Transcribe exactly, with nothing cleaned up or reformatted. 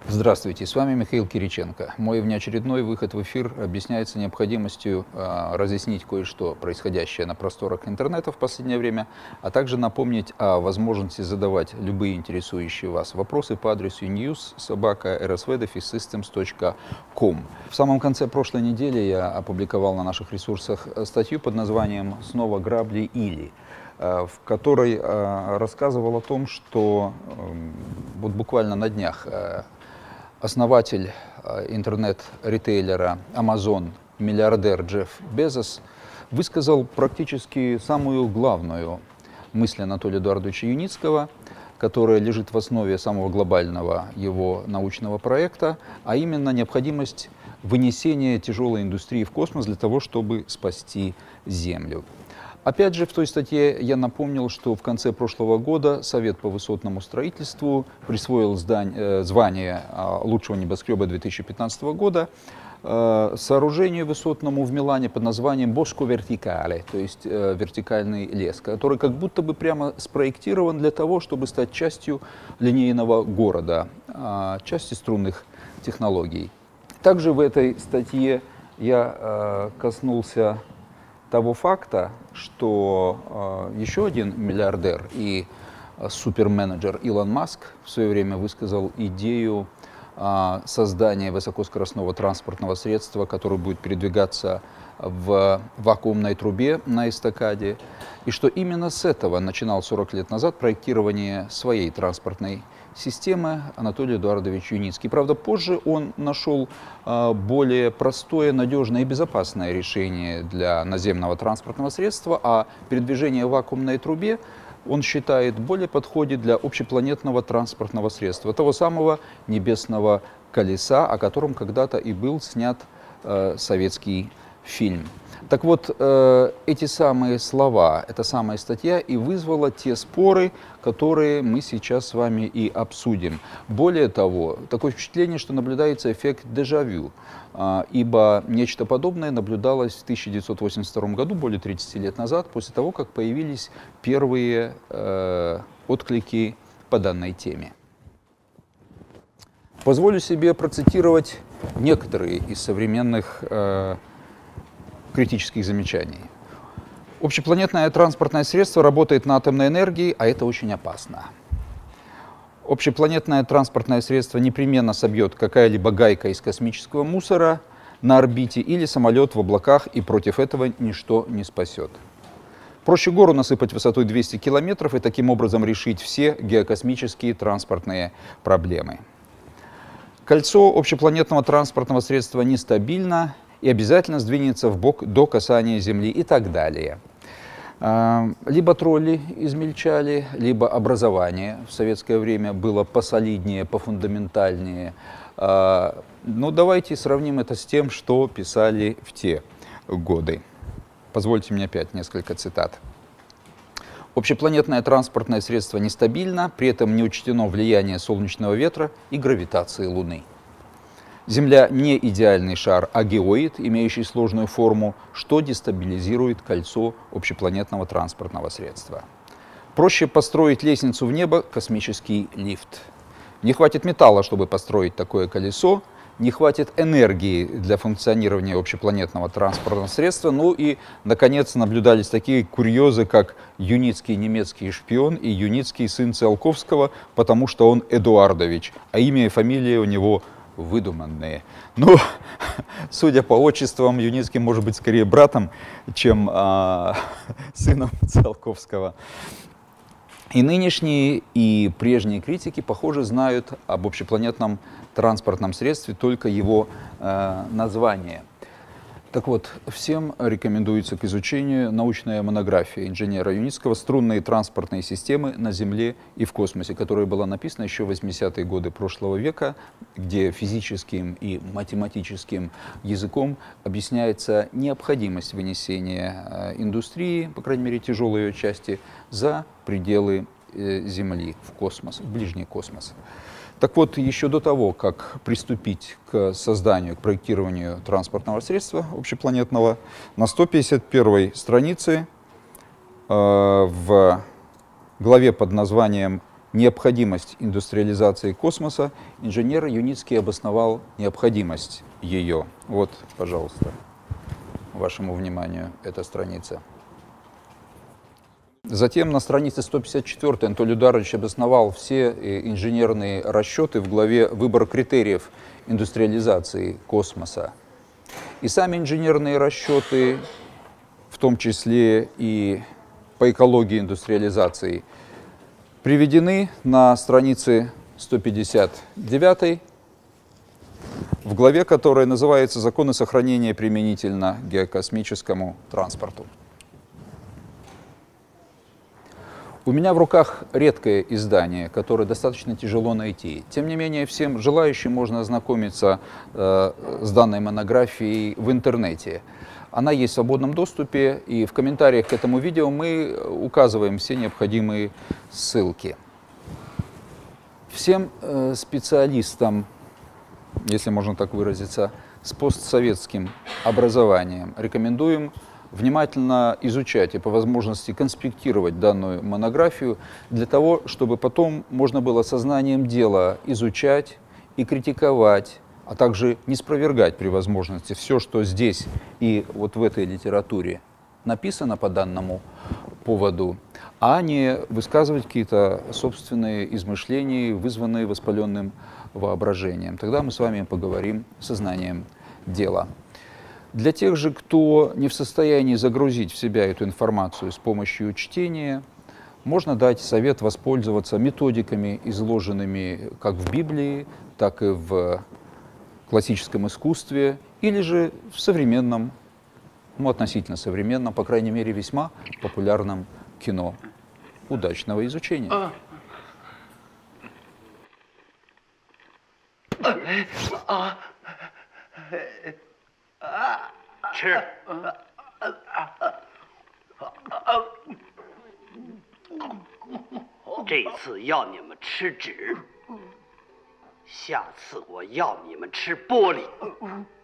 Здравствуйте, с вами Михаил Кириченко. Мой внеочередной выход в эфир объясняется необходимостью э, разъяснить кое-что происходящее на просторах интернета в последнее время, а также напомнить о возможности задавать любые интересующие вас вопросы по адресу news собака эр эс ви дефис системс точка ком. В самом конце прошлой недели я опубликовал на наших ресурсах статью под названием «Снова грабли или», в которой э, рассказывал о том, что э, вот буквально на днях э, основатель интернет-ритейлера Amazon, миллиардер Джефф Безос, высказал практически самую главную мысль Анатолия Эдуардовича Юницкого, которая лежит в основе самого глобального его научного проекта, а именно необходимость вынесения тяжелой индустрии в космос для того, чтобы спасти Землю. Опять же, в той статье я напомнил, что в конце прошлого года Совет по высотному строительству присвоил здание, звание лучшего небоскреба две тысячи пятнадцатого года сооружению высотному в Милане под названием Боско Вертикале, то есть вертикальный лес, который как будто бы прямо спроектирован для того, чтобы стать частью линейного города, частью струнных технологий. Также в этой статье я коснулся того факта, что э, еще один миллиардер и э, суперменеджер Илон Маск в свое время высказал идею э, создания высокоскоростного транспортного средства, которое будет передвигаться в вакуумной трубе на эстакаде, и что именно с этого начинал сорок лет назад проектирование своей транспортной системы Анатолий Эдуардович Юницкий. Правда, позже он нашел э, более простое, надежное и безопасное решение для наземного транспортного средства, а передвижение в вакуумной трубе он считает более подходит для общепланетного транспортного средства, того самого небесного колеса, о котором когда-то и был снят э, советский фильм. Так вот, э, эти самые слова, эта самая статья и вызвала те споры, которые мы сейчас с вами и обсудим. Более того, такое впечатление, что наблюдается эффект дежавю, э, ибо нечто подобное наблюдалось в тысяча девятьсот восемьдесят втором году, более тридцати лет назад, после того, как появились первые э, отклики по данной теме. Позволю себе процитировать некоторые из современных э, критических замечаний. Общепланетное транспортное средство работает на атомной энергии, а это очень опасно. Общепланетное транспортное средство непременно собьет какая-либо гайка из космического мусора на орбите или самолет в облаках, и против этого ничто не спасет. Проще гору насыпать высотой двести километров и таким образом решить все геокосмические транспортные проблемы. Кольцо общепланетного транспортного средства нестабильно и обязательно сдвинется в бок до касания Земли и так далее. Либо тролли измельчали, либо образование в советское время было посолиднее, пофундаментальнее. Но давайте сравним это с тем, что писали в те годы. Позвольте мне опять несколько цитат. Общепланетное транспортное средство нестабильно, при этом не учтено влияние солнечного ветра и гравитации Луны. Земля не идеальный шар, а геоид, имеющий сложную форму, что дестабилизирует кольцо общепланетного транспортного средства. Проще построить лестницу в небо, космический лифт. Не хватит металла, чтобы построить такое колесо, не хватит энергии для функционирования общепланетного транспортного средства. Ну и, наконец, наблюдались такие курьезы, как Юницкий немецкий шпион и Юницкий сын Циолковского, потому что он Эдуардович, а имя и фамилия у него выдуманные. Ну, судя по отчествам, Юницкий может быть скорее братом, чем а, сыном Циолковского. И нынешние, и прежние критики, похоже, знают об общепланетном транспортном средстве только его э, название. Так вот, всем рекомендуется к изучению научная монография инженера Юницкого «Струнные транспортные системы на Земле и в космосе», которая была написана еще в восьмидесятые годы прошлого века, где физическим и математическим языком объясняется необходимость вынесения индустрии, по крайней мере тяжелой ее части, за пределы Земли, в космос, в ближний космос. Так вот, еще до того, как приступить к созданию, к проектированию транспортного средства общепланетного, на сто пятьдесят первой странице э, в главе под названием необходимость индустриализации космоса, инженер Юницкий обосновал необходимость ее. Вот, пожалуйста, вашему вниманию эта страница. Затем на странице сто пятьдесят четвёртой Анатолий Ударович обосновал все инженерные расчеты в главе «Выбор критериев индустриализации космоса». И сами инженерные расчеты, в том числе и по экологии индустриализации, приведены на странице сто пятьдесят девятой, в главе которой называется «Законы сохранения применительно геокосмическому транспорту». У меня в руках редкое издание, которое достаточно тяжело найти. Тем не менее, всем желающим можно ознакомиться э, с данной монографией в интернете. Она есть в свободном доступе, и в комментариях к этому видео мы указываем все необходимые ссылки. Всем э, специалистам, если можно так выразиться, с постсоветским образованием рекомендуем внимательно изучать и по возможности конспектировать данную монографию для того, чтобы потом можно было сознанием дела изучать и критиковать, а также не спровергать при возможности все, что здесь и вот в этой литературе написано по данному поводу, а не высказывать какие-то собственные измышления, вызванные воспаленным воображением. Тогда мы с вами поговорим сознанием дела. Для тех же, кто не в состоянии загрузить в себя эту информацию с помощью чтения, можно дать совет воспользоваться методиками, изложенными как в Библии, так и в классическом искусстве, или же в современном, ну, относительно современном, по крайней мере, весьма популярном кино. Удачного изучения! А. 吃。这次要你们吃纸，下次我要你们吃玻璃。